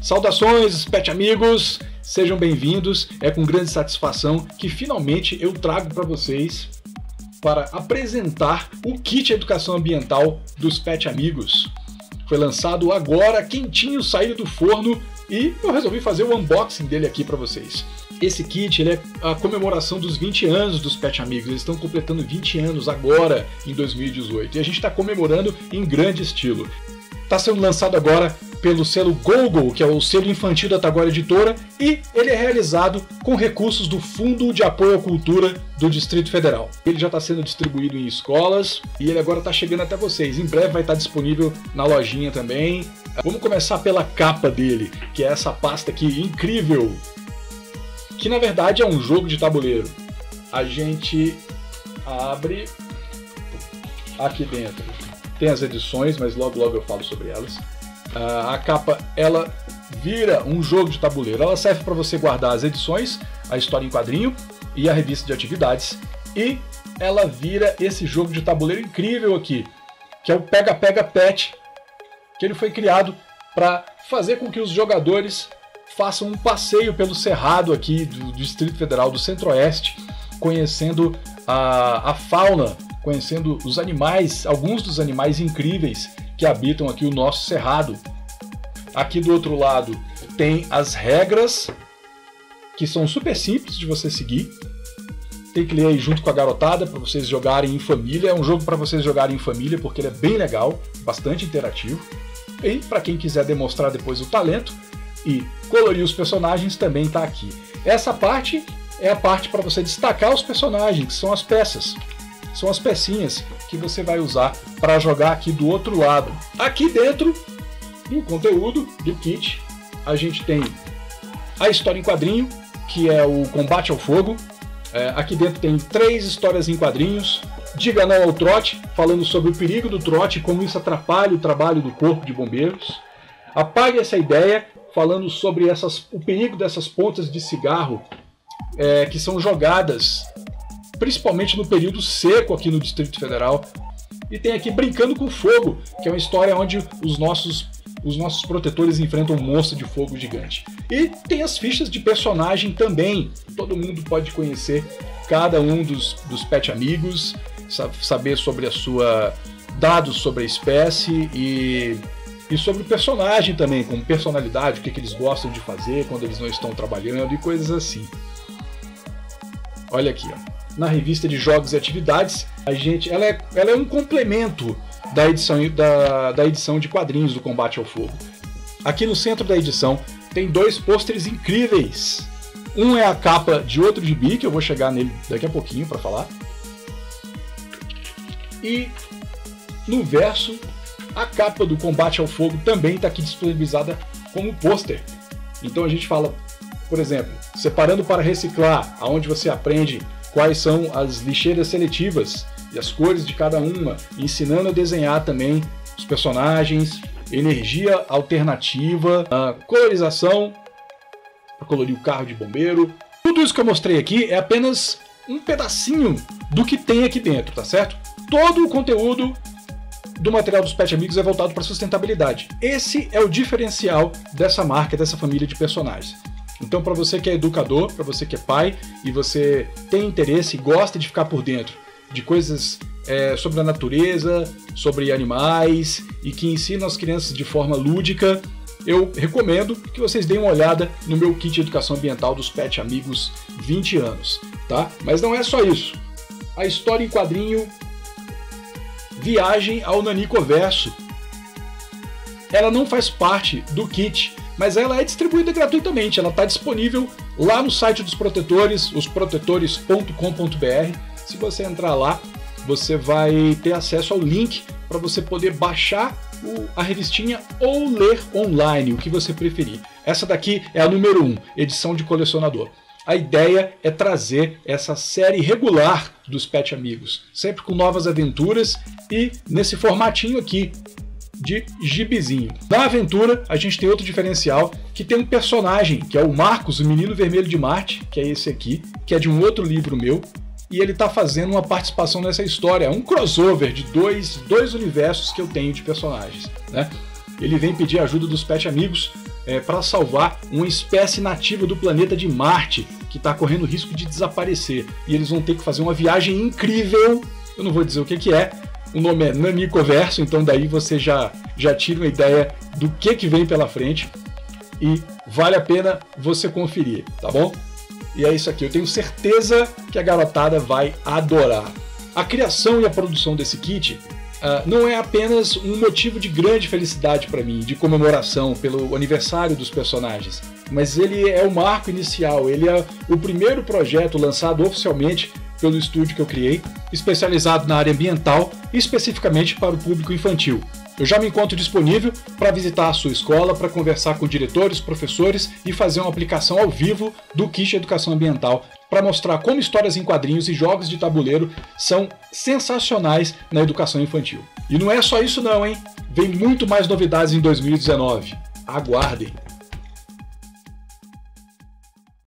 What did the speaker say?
Saudações, pet amigos! Sejam bem-vindos. É com grande satisfação que finalmente eu trago para vocês para apresentar o kit Educação Ambiental dos Pet Amigos. Foi lançado agora, quentinho, saído do forno, e eu resolvi fazer o unboxing dele aqui para vocês. Esse kit ele é a comemoração dos 20 anos dos Pet Amigos. Eles estão completando 20 anos agora, em 2018, e a gente está comemorando em grande estilo. Está sendo lançado agora pelo selo Gogo, que é o selo infantil da Taguara Editora, e ele é realizado com recursos do Fundo de Apoio à Cultura do Distrito Federal. Ele já está sendo distribuído em escolas e ele agora está chegando até vocês. Em breve vai estar disponível na lojinha também. Vamos começar pela capa dele, que é essa pasta aqui incrível, que na verdade é um jogo de tabuleiro. A gente abre aqui dentro. Tem as edições, mas logo eu falo sobre elas. A capa, ela vira um jogo de tabuleiro. Ela serve para você guardar as edições, a história em quadrinho e a revista de atividades. E ela vira esse jogo de tabuleiro incrível aqui, que é o Pega Pega Pet, que ele foi criado para fazer com que os jogadores façam um passeio pelo cerrado aqui do Distrito Federal, do Centro-Oeste, conhecendo a fauna, conhecendo os animais, alguns dos animais incríveis que habitam aqui o nosso cerrado. Aqui do outro lado tem as regras, que são super simples de você seguir. Tem que ler aí junto com a garotada para vocês jogarem em família. É um jogo para vocês jogarem em família porque ele é bem legal, bastante interativo. E para quem quiser demonstrar depois o talento e colorir os personagens, também está aqui. Essa parte é a parte para você destacar os personagens, que são as peças. São as pecinhas que você vai usar para jogar aqui do outro lado. Aqui dentro do conteúdo do kit, a gente tem a história em quadrinho, que é o Combate ao Fogo. Aqui dentro tem 3 histórias em quadrinhos. Diga Não ao Trote, falando sobre o perigo do trote e como isso atrapalha o trabalho do Corpo de Bombeiros. Apague essa ideia, falando sobre o perigo dessas pontas de cigarro que são jogadas principalmente no período seco aqui no Distrito Federal. E tem aqui Brincando com Fogo, que é uma história onde os nossos protetores enfrentam um monstro de fogo gigante. E tem as fichas de personagem também. Todo mundo pode conhecer cada um dos Pet Amigos, saber sobre dados sobre a espécie e sobre o personagem também, como personalidade, o que eles gostam de fazer quando eles não estão trabalhando e coisas assim. Olha aqui, ó. Na revista de jogos e atividades, ela é um complemento da edição de quadrinhos do Combate ao Fogo. Aqui no centro da edição tem 2 pôsteres incríveis. Um é a capa de outro gibi, que eu vou chegar nele daqui a pouquinho para falar. E no verso, a capa do Combate ao Fogo também está aqui disponibilizada como pôster. Então a gente fala, por exemplo, Separando para Reciclar, onde você aprende quais são as lixeiras seletivas e as cores de cada uma, ensinando a desenhar também os personagens, energia alternativa, a colorização, para colorir o carro de bombeiro. Tudo isso que eu mostrei aqui é apenas um pedacinho do que tem aqui dentro, tá certo? Todo o conteúdo do material dos Pet Amigos é voltado para sustentabilidade. Esse é o diferencial dessa marca, dessa família de personagens. Então, para você que é educador, para você que é pai e você tem interesse e gosta de ficar por dentro de coisas sobre a natureza, sobre animais e que ensinam as crianças de forma lúdica, eu recomendo que vocês deem uma olhada no meu kit de educação ambiental dos Pet Amigos 20 anos, tá? Mas não é só isso. A história em quadrinho Viagem ao Nanicoverso, ela não faz parte do kit, mas ela é distribuída gratuitamente. Ela está disponível lá no site dos protetores, osprotetores.com.br. Se você entrar lá, você vai ter acesso ao link para você poder baixar a revistinha ou ler online, o que você preferir. Essa daqui é a número 1, edição de colecionador. A ideia é trazer essa série regular dos Pet Amigos, sempre com novas aventuras e nesse formatinho aqui de gibizinho. Na aventura, a gente tem outro diferencial, que tem um personagem, que é o Marcos, o Menino Vermelho de Marte, que é esse aqui, que é de um outro livro meu, e ele está fazendo uma participação nessa história, um crossover de dois universos que eu tenho de personagens, né? Ele vem pedir ajuda dos Pet Amigos para salvar uma espécie nativa do planeta de Marte, que está correndo risco de desaparecer. E eles vão ter que fazer uma viagem incrível, eu não vou dizer o que é, o nome é Nanicoverso, então daí você já tira uma ideia do que vem pela frente, e vale a pena você conferir, tá bom? E é isso aqui, eu tenho certeza que a garotada vai adorar. A criação e a produção desse kit não é apenas um motivo de grande felicidade para mim, de comemoração pelo aniversário dos personagens, mas ele é o marco inicial, ele é o primeiro projeto lançado oficialmente pelo estúdio que eu criei, especializado na área ambiental e especificamente para o público infantil. Eu já me encontro disponível para visitar a sua escola, para conversar com diretores, professores e fazer uma aplicação ao vivo do kit Educação Ambiental, para mostrar como histórias em quadrinhos e jogos de tabuleiro são sensacionais na educação infantil. E não é só isso não, hein? Vem muito mais novidades em 2019. Aguardem!